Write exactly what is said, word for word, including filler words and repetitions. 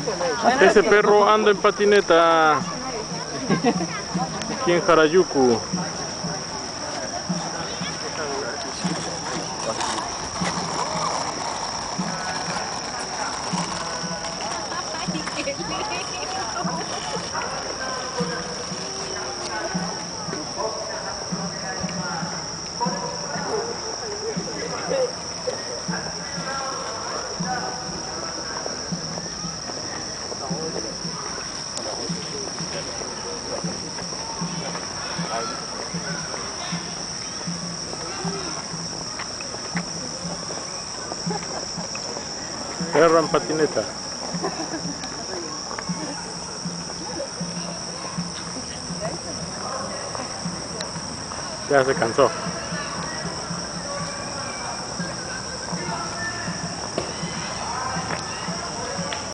Ese perro anda en patineta aquí en Harajuku. Perro en patineta. Ya se cansó.